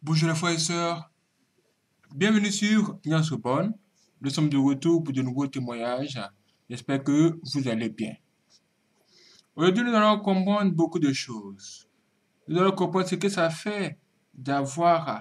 Bonjour les frères et sœurs, bienvenue sur Client Bonne. Nous sommes de retour pour de nouveaux témoignages. J'espère que vous allez bien. Aujourd'hui, nous allons comprendre beaucoup de choses. Nous allons comprendre ce que ça fait d'avoir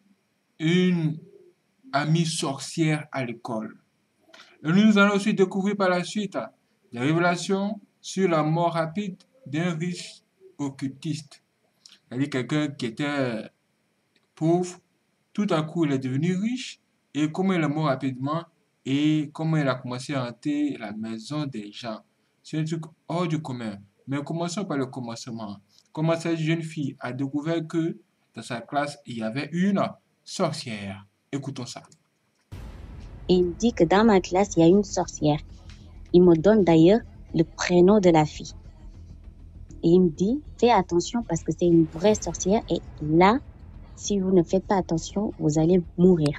une amie sorcière à l'école. Et nous allons aussi découvrir par la suite des révélations sur la mort rapide d'un riche occultiste. C'est-à-dire quelqu'un qui était pauvre, tout à coup il est devenu riche et comment il est mort rapidement et comment il a commencé à hanter la maison des gens. C'est un truc hors du commun. Mais commençons par le commencement. Comment cette jeune fille a découvert que dans sa classe il y avait une sorcière. Écoutons ça. Et il dit que dans ma classe, il y a une sorcière. Il me donne d'ailleurs le prénom de la fille. Et il me dit, fais attention parce que c'est une vraie sorcière et là, si vous ne faites pas attention, vous allez mourir.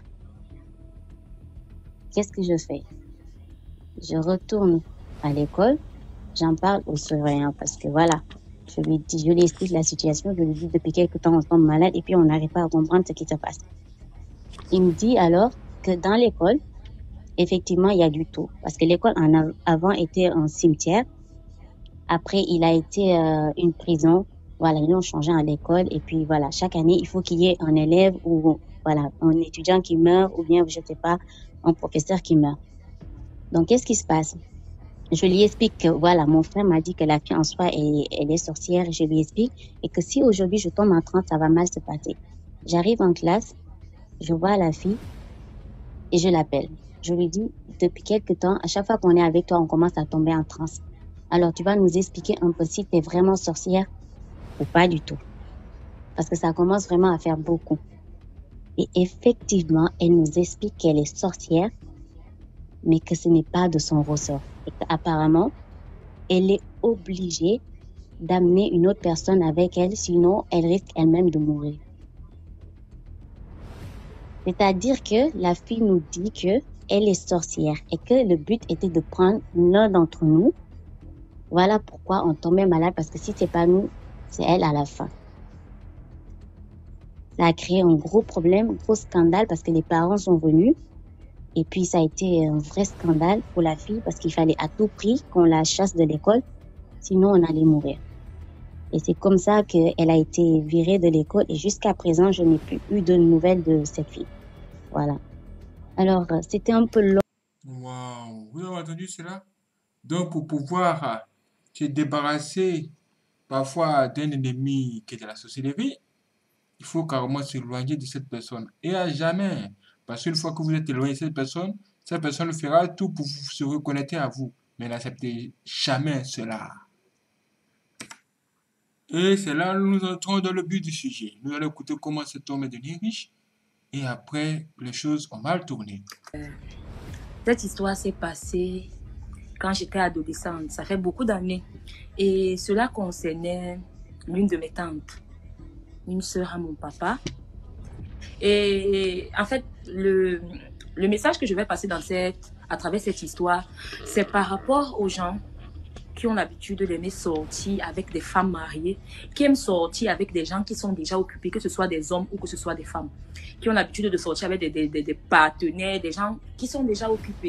Qu'est-ce que je fais? Je retourne à l'école, j'en parle au surveillant parce que voilà, je lui explique la situation, je lui dis depuis quelque temps on tombe malade et puis on n'arrive pas à comprendre ce qui se passe. Il me dit alors que dans l'école, effectivement, il y a du tout. Parce que l'école avant était un cimetière. Après, il a été une prison. Voilà, ils l'ont changé en école. Et puis voilà, chaque année, il faut qu'il y ait un élève ou voilà, un étudiant qui meurt ou bien, je sais pas, un professeur qui meurt. Donc, qu'est-ce qui se passe? Je lui explique que voilà, mon frère m'a dit que la fille en soi, elle est sorcière. Je lui explique et que si aujourd'hui je tombe en transe, ça va mal se passer. J'arrive en classe, je vois la fille et je l'appelle. Je lui dis, depuis quelque temps, à chaque fois qu'on est avec toi, on commence à tomber en transe. Alors, tu vas nous expliquer un peu si tu es vraiment sorcière ou pas du tout. Parce que ça commence vraiment à faire beaucoup. Et effectivement, elle nous explique qu'elle est sorcière, mais que ce n'est pas de son ressort. Et qu'apparemment, elle est obligée d'amener une autre personne avec elle, sinon elle risque elle-même de mourir. C'est-à-dire que la fille nous dit que elle est sorcière et que le but était de prendre l'un d'entre nous. Voilà pourquoi on tombait malade, parce que si c'est pas nous, c'est elle à la fin. Ça a créé un gros problème, un gros scandale parce que les parents sont venus et puis ça a été un vrai scandale pour la fille parce qu'il fallait à tout prix qu'on la chasse de l'école, sinon on allait mourir. Et c'est comme ça qu'elle a été virée de l'école et jusqu'à présent, je n'ai plus eu de nouvelles de cette fille. Voilà. Alors, c'était un peu long. Waouh, vous avez entendu cela? Donc pour pouvoir se débarrasser parfois d'un ennemi qui est de la société, il faut carrément s'éloigner de cette personne. Et à jamais. Parce qu'une fois que vous êtes éloigné de cette personne fera tout pour se reconnecter à vous. Mais n'acceptez jamais cela. Et c'est là que nous entrons dans le but du sujet. Nous allons écouter comment cet homme est devenu riche. Et après, les choses ont mal tourné. Cette histoire s'est passée quand j'étais adolescente. Ça fait beaucoup d'années. Et cela concernait l'une de mes tantes, une sœur à mon papa. Et en fait, le message que je vais passer à travers cette histoire, c'est par rapport aux gens qui ont l'habitude d'aimer sortir avec des femmes mariées, qui aiment sortir avec des gens qui sont déjà occupés, que ce soit des hommes ou que ce soit des femmes, qui ont l'habitude de sortir avec des partenaires, des gens qui sont déjà occupés.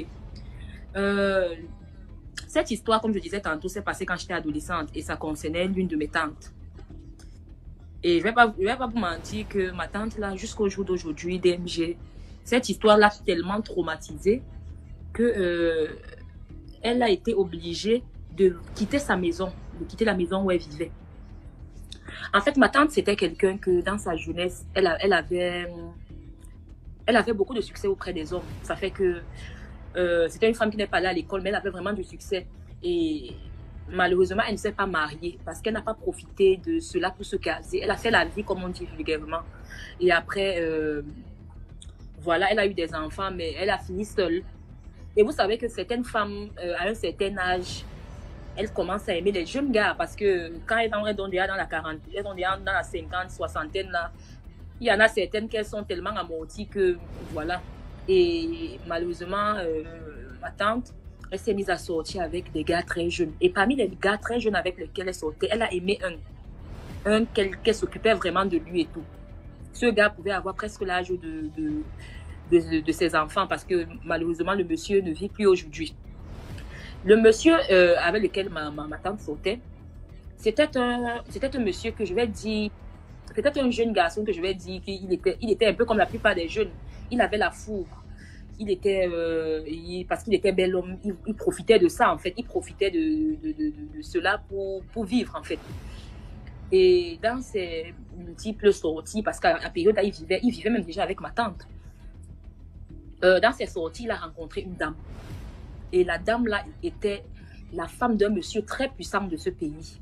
Cette histoire, comme je disais tantôt, s'est passée quand j'étais adolescente et ça concernait l'une de mes tantes. Et je vais pas vous mentir que ma tante, là, jusqu'au jour d'aujourd'hui, DMG, cette histoire l'a tellement traumatisée que elle a été obligée de quitter sa maison, de quitter la maison où elle vivait. En fait, ma tante, c'était quelqu'un que dans sa jeunesse, elle avait beaucoup de succès auprès des hommes. Ça fait que c'était une femme qui n'est pas allée à l'école, mais elle avait vraiment du succès. Et malheureusement, elle ne s'est pas mariée parce qu'elle n'a pas profité de cela pour se caser. Elle a fait la vie, comme on dit vulgairement. Et après, voilà, elle a eu des enfants, mais elle a fini seule. Et vous savez que certaines femmes, à un certain âge, elles commencent à aimer les jeunes gars parce que quand elles sont déjà dans la quarantaine, elles sont déjà dans la 50, soixantaine, là, il y en a certaines qui sont tellement amorties que, voilà. Et malheureusement, ma tante, elle s'est mise à sortir avec des gars très jeunes. Et parmi les gars très jeunes avec lesquels elle sortait, elle a aimé un qu'elle s'occupait vraiment de lui et tout. ce gars pouvait avoir presque l'âge de ses enfants parce que malheureusement, le monsieur ne vit plus aujourd'hui. Le monsieur avec lequel ma tante sortait, c'était un monsieur que je vais dire, peut-être un jeune garçon que je vais dire qu'il était un peu comme la plupart des jeunes. Il avait la foudre. Il était, parce qu'il était bel homme, il profitait de ça en fait. Il profitait de cela pour vivre en fait. Et dans ses multiples sorties, parce qu'à la période là, il vivait même déjà avec ma tante. Dans ses sorties, il a rencontré une dame. Et la dame là était la femme d'un monsieur très puissant de ce pays.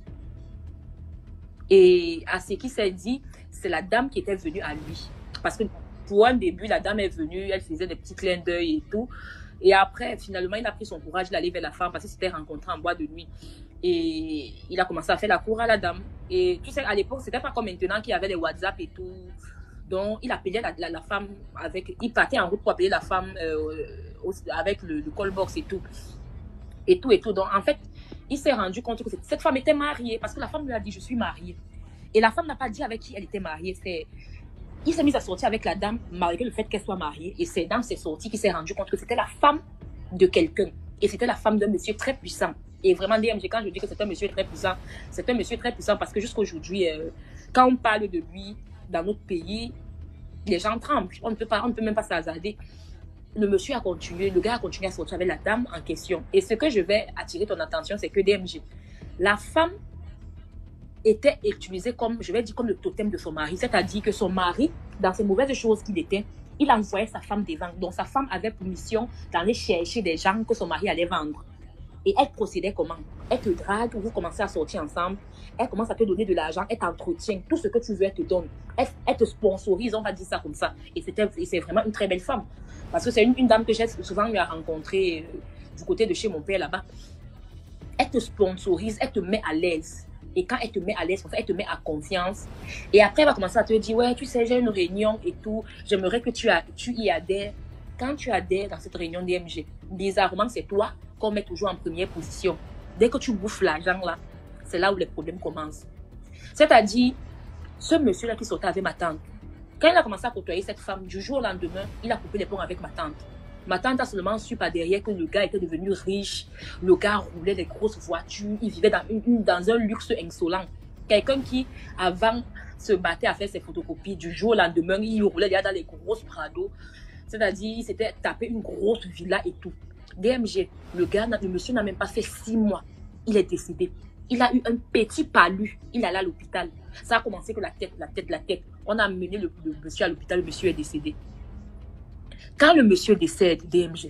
Et à ce qui s'est dit, c'est la dame qui était venue à lui. Parce que pour un début, la dame est venue, elle faisait des petits clins d'œil et tout. Et après, finalement, il a pris son courage d'aller vers la femme parce qu'il s'était rencontré en boîte de nuit. Et il a commencé à faire la cour à la dame. Et tu sais, à l'époque, c'était pas comme maintenant qu'il y avait les WhatsApp et tout. Donc, il appelait la femme avec... Il partait en route pour appeler la femme avec le call box et tout. Et tout. Donc, en fait, il s'est rendu compte que cette femme était mariée parce que la femme lui a dit « Je suis mariée ». Et la femme n'a pas dit avec qui elle était mariée. Il s'est mis à sortir avec la dame malgré le fait qu'elle soit mariée. Et c'est dans ses sorties qu'il s'est rendu compte que c'était la femme de quelqu'un. Et c'était la femme d'un monsieur très puissant. Et vraiment, DMG, quand je dis que c'est un monsieur très puissant, c'est un monsieur très puissant parce que jusqu'à aujourd'hui, quand on parle de lui dans notre pays, les gens tremblent. On ne peut même pas s'hasarder. Le monsieur a continué, le gars a continué à sortir avec la dame en question. Et ce que je vais attirer ton attention, c'est que DMG, la femme était utilisée comme, je vais dire, comme le totem de son mari. C'est-à-dire que son mari, dans ces mauvaises choses qu'il était, il envoyait sa femme des ventes. Donc sa femme avait pour mission d'aller chercher des gens que son mari allait vendre. Et elle procédait comment? Elle te drague, vous commencez à sortir ensemble, elle commence à te donner de l'argent, elle t'entretient, tout ce que tu veux, elle te donne. Elle te sponsorise, on va dire ça comme ça. Et c'est vraiment une très belle femme. Parce que c'est une dame que j'ai souvent eu à rencontrer du côté de chez mon père là-bas. Elle te sponsorise, elle te met à l'aise. Et quand elle te met à l'aise, elle te met à confiance. Et après, elle va commencer à te dire, ouais, tu sais, j'ai une réunion et tout, j'aimerais que tu y adhères. Quand tu adhères dans cette réunion DMG, bizarrement, c'est toi qu'on met toujours en première position. Dès que tu bouffes l'argent là, c'est là où les problèmes commencent. C'est-à-dire, ce monsieur-là qui sortait avec ma tante, quand il a commencé à côtoyer cette femme, du jour au lendemain, il a coupé les ponts avec ma tante. Ma tante a seulement su par derrière que le gars était devenu riche, le gars roulait des grosses voitures, il vivait dans un luxe insolent. Quelqu'un qui, avant, se battait à faire ses photocopies, du jour au lendemain, il roulait déjà dans les grosses Prado. C'est-à-dire, il s'était tapé une grosse villa et tout. DMG, le monsieur n'a même pas fait 6 mois. Il est décédé. Il a eu un petit palu. Il allait à l'hôpital. Ça a commencé que la tête. On a amené le monsieur à l'hôpital. Le monsieur est décédé. Quand le monsieur décède, DMG,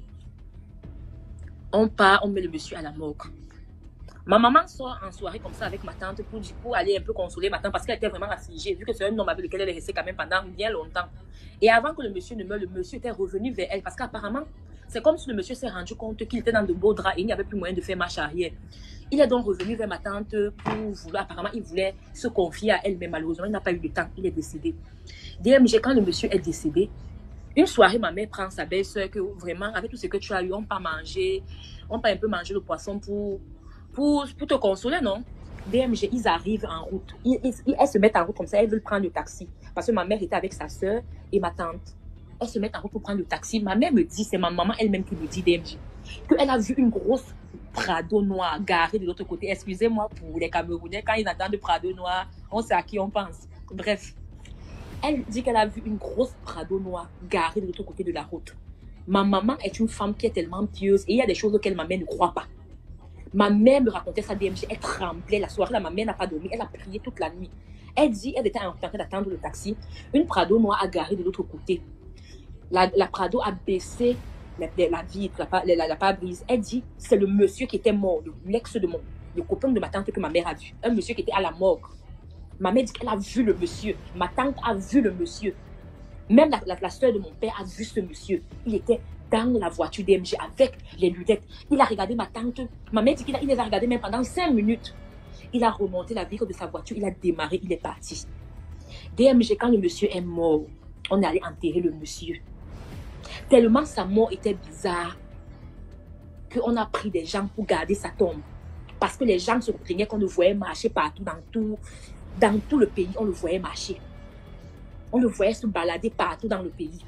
on met le monsieur à la morgue. Ma maman sort en soirée comme ça avec ma tante pour aller un peu consoler ma tante parce qu'elle était vraiment affligée, vu que c'est un homme avec lequel elle est restée quand même pendant bien longtemps. Et avant que le monsieur ne meure, le monsieur était revenu vers elle parce qu'apparemment, c'est comme si le monsieur s'est rendu compte qu'il était dans de beaux draps et il n'y avait plus moyen de faire marche arrière. Il est donc revenu vers ma tante pour vouloir, apparemment, il voulait se confier à elle, mais malheureusement, il n'a pas eu le temps, il est décédé. DMG, quand le monsieur est décédé, une soirée, ma mère prend sa belle-sœur que vraiment, avec tout ce que tu as eu, on peut un peu manger le poisson pour te consoler, non? DMG, ils arrivent en route. Elles se mettent en route comme ça, elles veulent prendre le taxi. Parce que ma mère était avec sa soeur et ma tante. Elles se mettent en route pour prendre le taxi. Ma mère me dit, c'est ma maman elle-même qui me dit, DMG, qu'elle a vu une grosse Prado noire garée de l'autre côté. Excusez-moi pour les Camerounais, quand ils entendent Prado noire, on sait à qui on pense. Bref. Elle dit qu'elle a vu une grosse Prado noire garée de l'autre côté de la route. Ma maman est une femme qui est tellement pieuse et il y a des choses auxquelles ma mère ne croit pas. Ma mère me racontait ça, DMG, elle tremblait la soirée, là, ma mère n'a pas dormi, elle a prié toute la nuit. Elle dit, elle était en train d'attendre le taxi, une Prado noire a garé de l'autre côté. La Prado a baissé la vitre, la pare-brise. Elle dit, c'est le monsieur qui était mort, l'ex de le copain de ma tante que ma mère a vu, un monsieur qui était à la morgue. Ma mère dit qu'elle a vu le monsieur, ma tante a vu le monsieur. Même la soeur de mon père a vu ce monsieur. Il était dans la voiture DMG avec les lunettes. Il a regardé ma tante. Ma mère dit qu'il les a regardés même pendant 5 minutes. Il a remonté la vitre de sa voiture. Il a démarré. Il est parti. DMG, quand le monsieur est mort, on est allé enterrer le monsieur. Tellement sa mort était bizarre qu'on a pris des gens pour garder sa tombe. Parce que les gens se plaignaient qu'on le voyait marcher partout, dans tout le pays, on le voyait marcher. On le voyait se balader partout dans le pays.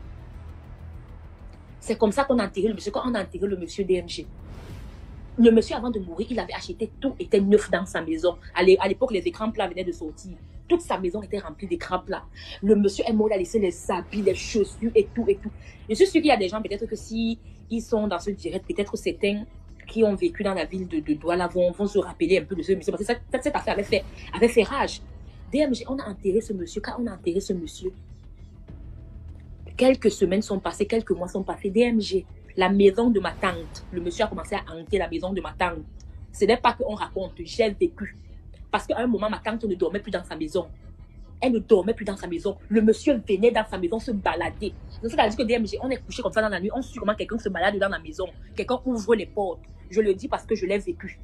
C'est comme ça qu'on a enterré le monsieur. Quand on a enterré le monsieur DMG, le monsieur, avant de mourir, il avait acheté tout, était neuf dans sa maison. À l'époque, les écrans plats venaient de sortir. Toute sa maison était remplie d'écrans plats. Le monsieur est mort, il a laissé les habits, les chaussures et tout, et tout. Je suis sûr qu'il y a des gens, peut-être que si ils sont dans ce direct, peut-être certains qui ont vécu dans la ville de Douala vont se rappeler un peu de ce monsieur. Parce que cette affaire avait fait rage. DMG, on a enterré ce monsieur. Quand on a enterré ce monsieur, quelques semaines sont passées, quelques mois sont passés. DMG, la maison de ma tante, le monsieur a commencé à hanter la maison de ma tante. Ce n'est pas qu'on raconte, j'ai vécu. Parce qu'à un moment, ma tante ne dormait plus dans sa maison. Elle ne dormait plus dans sa maison. Le monsieur venait dans sa maison se balader. Donc, c'est-à-dire que DMG, on est couché comme ça dans la nuit, on suit comment quelqu'un se balade dans la maison. Quelqu'un ouvre les portes. Je le dis parce que je l'ai vécu.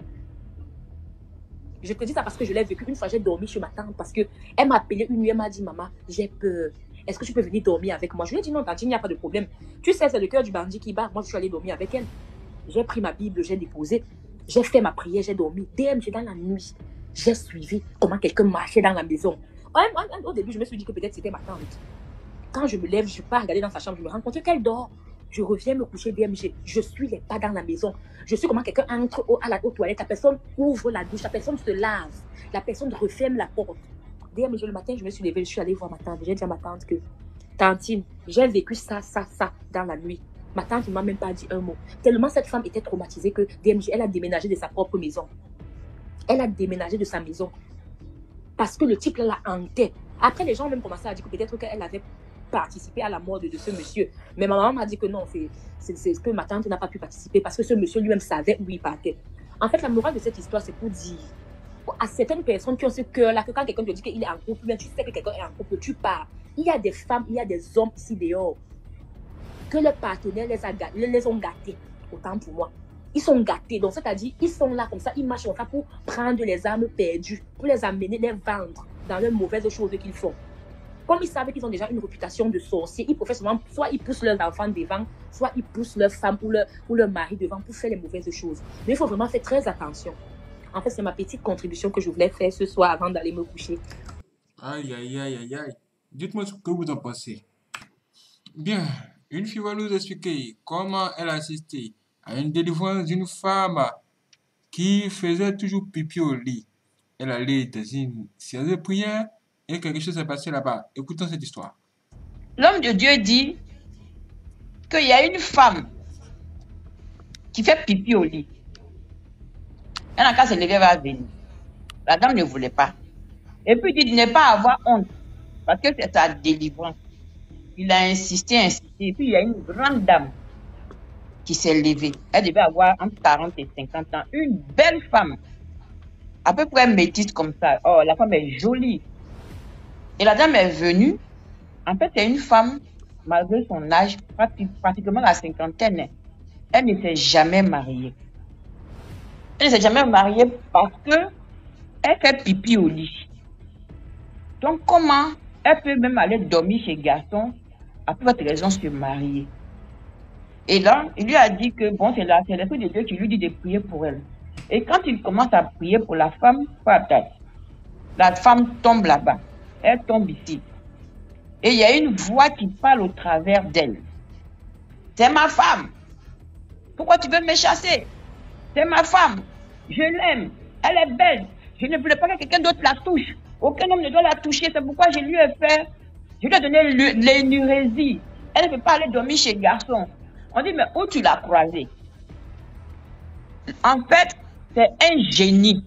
Je te dis ça parce que je l'ai vécu. Une fois, j'ai dormi chez ma tante parce qu'elle m'a appelé une nuit, elle m'a dit, maman, j'ai peur. Est-ce que tu peux venir dormir avec moi? Je lui ai dit, non, tante, il n'y a pas de problème. Tu sais, c'est le cœur du bandit qui bat. Moi, je suis allée dormir avec elle. J'ai pris ma Bible, j'ai déposé. J'ai fait ma prière, j'ai dormi. DMG, dans la nuit, j'ai suivi comment quelqu'un marchait dans la maison. Au début, je me suis dit que peut-être c'était ma tante. Quand je me lève, je pars regarder dans sa chambre, je me rends compte qu'elle dort. Je reviens me coucher DMG. Je suis les pas dans la maison. Je suis comment quelqu'un entre aux toilettes. La personne ouvre la douche. La personne se lave. La personne referme la porte. DMG, le matin, je me suis levée. Je suis allée voir ma tante. J'ai dit à ma tante que, tantine, j'ai vécu ça dans la nuit. Ma tante ne m'a même pas dit un mot. Tellement cette femme était traumatisée que DMG, elle a déménagé de sa propre maison. Elle a déménagé de sa maison. Parce que le type là la hantait. Après, les gens ont même commencé à dire que peut-être qu'elle avait participé à la mort de ce monsieur. Mais ma maman m'a dit que non, c'est que ma tante n'a pas pu participer parce que ce monsieur lui-même savait où il partait. En fait, la morale de cette histoire, c'est pour dire à certaines personnes qui ont ce cœur-là, que quand quelqu'un te dit qu'il est en couple, bien tu sais que quelqu'un est en couple, tu pars. Il y a des femmes, il y a des hommes ici dehors que leurs partenaires les ont gâtés. Autant pour moi. Ils sont gâtés. Donc, c'est-à-dire, ils sont là comme ça, ils marchent comme ça pour prendre les âmes perdues, pour les amener, les vendre dans les mauvaises choses qu'ils font. Comme ils savent qu'ils ont déjà une réputation de sorciers, ils préfèrent souvent, soit ils poussent leurs enfants devant, soit ils poussent leurs femmes ou leur mari devant pour faire les mauvaises choses. Mais il faut vraiment faire très attention. En fait, c'est ma petite contribution que je voulais faire ce soir avant d'aller me coucher. Aïe, aïe, aïe, aïe, aïe. Dites-moi ce que vous en pensez. Bien, une fille va nous expliquer comment elle a assisté à une délivrance d'une femme qui faisait toujours pipi au lit. Elle allait dans une séance de prière et quelque chose s'est passé là-bas. Écoutons cette histoire. L'homme de Dieu dit qu'il y a une femme qui fait pipi au lit. Elle n'a qu'à se lever, elle va venir. La dame ne voulait pas. Et puis il dit de ne pas avoir honte, parce que c'est sa délivrance. Il a insisté. Et puis il y a une grande dame qui s'est levée. Elle devait avoir entre 40 et 50 ans. Une belle femme, à peu près métisse comme ça. Oh, la femme est jolie. Et la dame est venue. En fait, c'est une femme, malgré son âge, pratiquement la cinquantaine. Elle ne s'est jamais mariée. Elle ne s'est jamais mariée parce que elle fait pipi au lit. Donc, comment elle peut même aller dormir chez garçon, à plus forte raison se marier? Et là, il lui a dit que, bon, c'est l'Esprit de Dieu qui lui dit de prier pour elle. Et quand il commence à prier pour la femme, la femme tombe là-bas. Elle tombe ici. Et il y a une voix qui parle au travers d'elle. C'est ma femme. Pourquoi tu veux me chasser? C'est ma femme. Je l'aime. Elle est belle. Je ne voulais pas que quelqu'un d'autre la touche. Aucun homme ne doit la toucher. C'est pourquoi je lui ai fait. Je lui ai donné l'énurésie. Elle ne peut pas aller dormir chez garçon. On dit, mais où tu l'as croisée? En fait, c'est un génie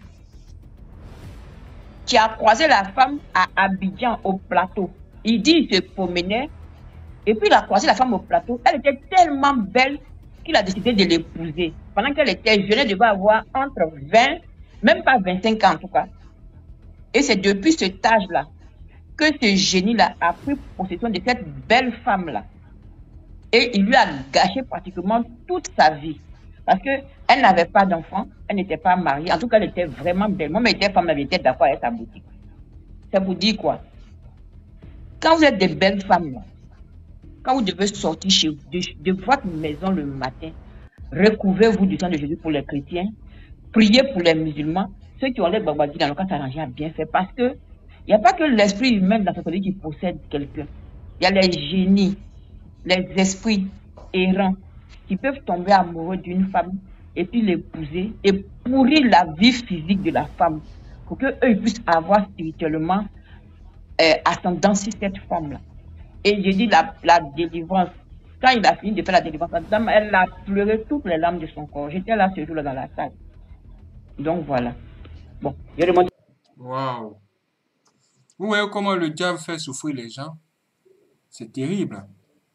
qui a croisé la femme à Abidjan, au plateau. Il dit, il se promenait. Et puis, il a croisé la femme au plateau. Elle était tellement belle qu'il a décidé de l'épouser. Pendant qu'elle était jeune, elle devait avoir entre 20, même pas 25 ans en tout cas. Et c'est depuis cet âge-là que ce génie-là a pris possession de cette belle femme-là. Et il lui a gâché pratiquement toute sa vie. Parce qu'elle n'avait pas d'enfant, elle n'était pas mariée. En tout cas, elle était vraiment belle. Moi, mes femmes avaient été d'accord avec sa boutique. Ça vous dit quoi? Quand vous êtes des belles femmes, là, quand vous devez sortir de votre maison le matin, recouvrez-vous du sang de Jésus pour les chrétiens, priez pour les musulmans, ceux qui ont les babadis dans le cas s'arranger à bien faire, parce que Il n'y a pas que l'esprit humain de la société qui possède quelqu'un. Il y a les génies, les esprits errants qui peuvent tomber amoureux d'une femme et puis l'épouser et pourrir la vie physique de la femme pour qu'eux ils puissent avoir spirituellement ascendant sur cette femme-là. Et j'ai dit la délivrance. Quand il a fini de faire la délivrance, la dame, elle a pleuré toutes les larmes de son corps. J'étais là ce jour-là dans la salle. Donc voilà. Bon, je remonte. Waouh. Vous voyez comment le diable fait souffrir les gens? C'est terrible.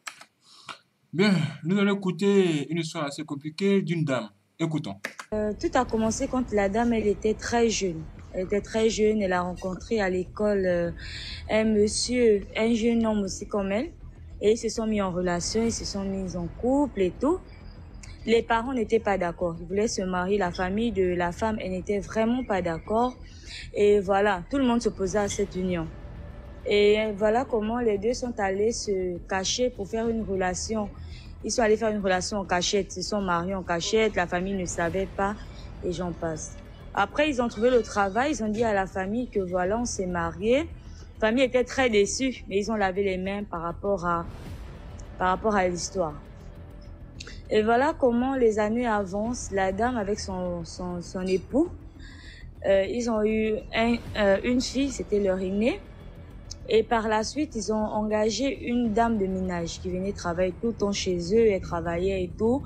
Bien, nous allons écouter une histoire assez compliquée d'une dame. Écoutons. Tout a commencé quand la dame, elle était très jeune. Elle était très jeune, elle a rencontré à l'école un monsieur, un jeune homme aussi comme elle. Et ils se sont mis en relation, ils se sont mis en couple et tout. Les parents n'étaient pas d'accord. Ils voulaient se marier. La famille de la femme, elle n'était vraiment pas d'accord. Et voilà, tout le monde s'opposait à cette union. Et voilà comment les deux sont allés se cacher pour faire une relation. Ils sont allés faire une relation en cachette. Ils se sont mariés en cachette. La famille ne savait pas et j'en passe. Après, ils ont trouvé le travail. Ils ont dit à la famille que voilà, on s'est mariés. La famille était très déçue, mais ils ont lavé les mains par rapport à l'histoire. Et voilà comment les années avancent. La dame avec son époux, ils ont eu une fille, c'était leur aînée. Et par la suite, ils ont engagé une dame de ménage qui venait travailler tout le temps chez eux, elle travaillait et tout.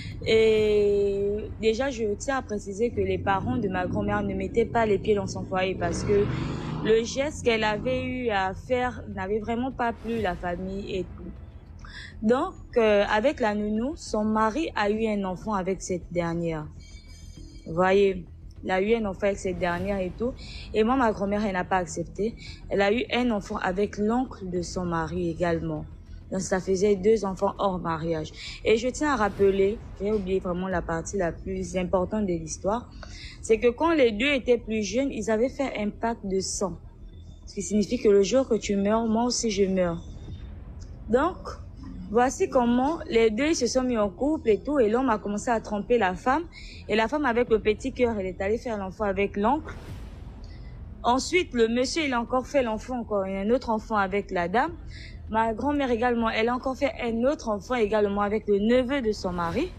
Et déjà, je tiens à préciser que les parents de ma grand-mère ne mettaient pas les pieds dans son foyer parce que le geste qu'elle avait eu à faire n'avait vraiment pas plu la famille et tout. Donc, avec la nounou, son mari a eu un enfant avec cette dernière. Vous voyez, il a eu un enfant avec cette dernière et tout. Et moi, ma grand-mère, elle n'a pas accepté. Elle a eu un enfant avec l'oncle de son mari également. Donc, ça faisait 2 enfants hors mariage. Et je tiens à rappeler, j'ai oublié vraiment la partie la plus importante de l'histoire, c'est que quand les deux étaient plus jeunes, ils avaient fait un pacte de sang. Ce qui signifie que le jour que tu meurs, moi aussi je meurs. Donc, voici comment les deux ils se sont mis en couple et tout, et l'homme a commencé à tromper la femme. Et la femme avec le petit cœur, elle est allée faire l'enfant avec l'oncle. Ensuite, le monsieur, il a encore fait l'enfant, encore un autre enfant avec la dame. Ma grand-mère également, elle a encore fait un autre enfant également avec le neveu de son mari.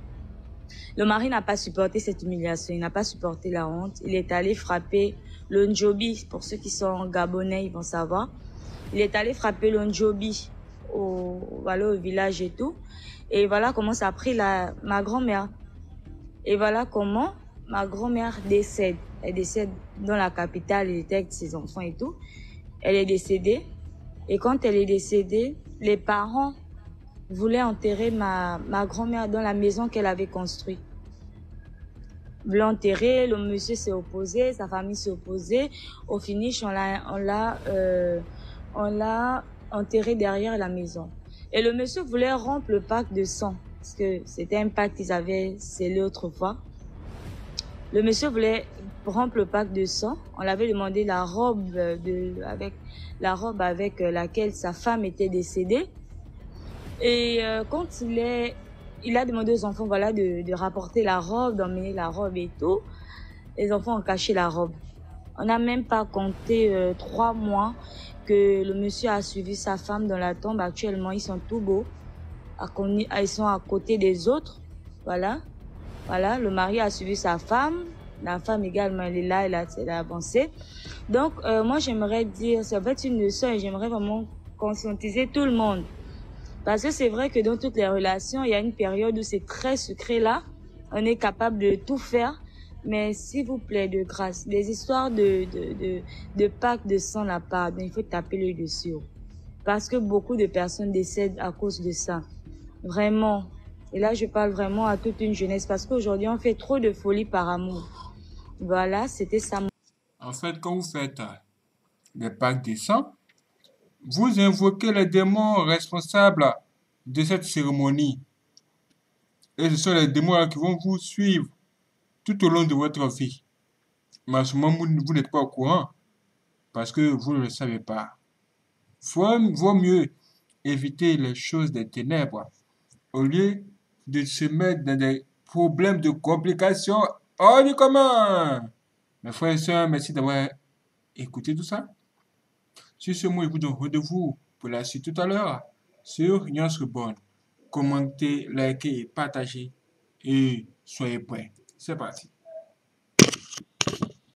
Le mari n'a pas supporté cette humiliation, il n'a pas supporté la honte. Il est allé frapper le Njobi, pour ceux qui sont gabonais, ils vont savoir. Il est allé frapper le Njobi voilà, au village et tout. Et voilà comment ça a pris ma grand-mère. Et voilà comment ma grand-mère décède. Elle décède dans la capitale, elle était avec ses enfants et tout. Elle est décédée. Et quand elle est décédée, les parents voulaient enterrer ma grand-mère dans la maison qu'elle avait construite. Ils voulaient enterrer, le monsieur s'est opposé, sa famille s'est opposée. Au finish, on l'a enterré derrière la maison. Et le monsieur voulait rompre le pacte de sang, parce que c'était un pacte qu'ils avaient scellé autrefois. Le monsieur voulait rompre le pacte de sang. On l'avait demandé la robe avec laquelle sa femme était décédée. Et quand il a demandé aux enfants voilà, de rapporter la robe, d'emmener la robe et tout, les enfants ont caché la robe. On n'a même pas compté 3 mois que le monsieur a suivi sa femme dans la tombe. Actuellement, ils sont tout beaux. Ils sont à côté des autres. Voilà. Voilà, le mari a suivi sa femme. La femme également, elle est là, elle a avancé. Donc, moi, j'aimerais dire, c'est en fait une leçon et j'aimerais vraiment conscientiser tout le monde. Parce que c'est vrai que dans toutes les relations, il y a une période où c'est très secret là. On est capable de tout faire. Mais s'il vous plaît, de grâce, des histoires de pacte de sang là part, il faut taper l'œil dessus. Parce que beaucoup de personnes décèdent à cause de ça. Vraiment. Et là, je parle vraiment à toute une jeunesse. Parce qu'aujourd'hui, on fait trop de folie par amour. Voilà, c'était ça. En fait, quand vous faites les pactes des sangs, vous invoquez les démons responsables de cette cérémonie. Et ce sont les démons qui vont vous suivre tout au long de votre vie. Mais à ce moment, vous n'êtes pas au courant parce que vous ne le savez pas. Vaut mieux éviter les choses des ténèbres au lieu de se mettre dans des problèmes de complications hors du commun. Mes frères et sœurs, merci d'avoir écouté tout ça. Sur ce mot, je vous donne rendez-vous pour la suite tout à l'heure sur Nyans Reborn. Commentez, likez et partagez et soyez prêts. C'est parti.